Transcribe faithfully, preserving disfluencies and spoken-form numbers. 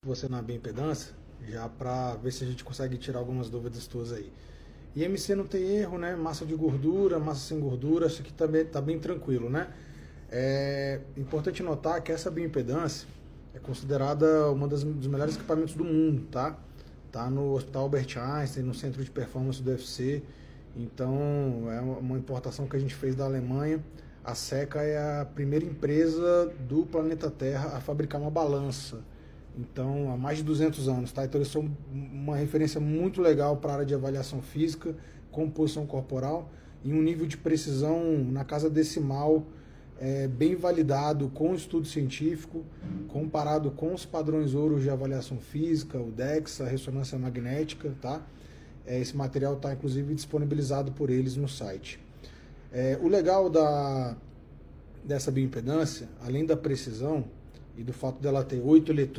você na bioimpedância, já para ver se a gente consegue tirar algumas dúvidas tuas aí. I M C não tem erro, né? Massa de gordura, massa sem gordura, isso aqui também tá bem tranquilo, né? É importante notar que essa bioimpedância é considerada uma das, dos melhores equipamentos do mundo, tá? Tá no Hospital Albert Einstein, no Centro de Performance do U F C. Então, é uma importação que a gente fez da Alemanha. A Seca é a primeira empresa do planeta Terra a fabricar uma balança. Então, há mais de duzentos anos, tá? Então, eles são uma referência muito legal para a área de avaliação física, composição corporal, e um nível de precisão na casa decimal, é, bem validado com estudo científico, comparado com os padrões ouros de avaliação física, o DEXA, a ressonância magnética, tá? É, esse material está, inclusive, disponibilizado por eles no site. É, o legal da, dessa bioimpedância, além da precisão e do fato dela ter oito eletrodos,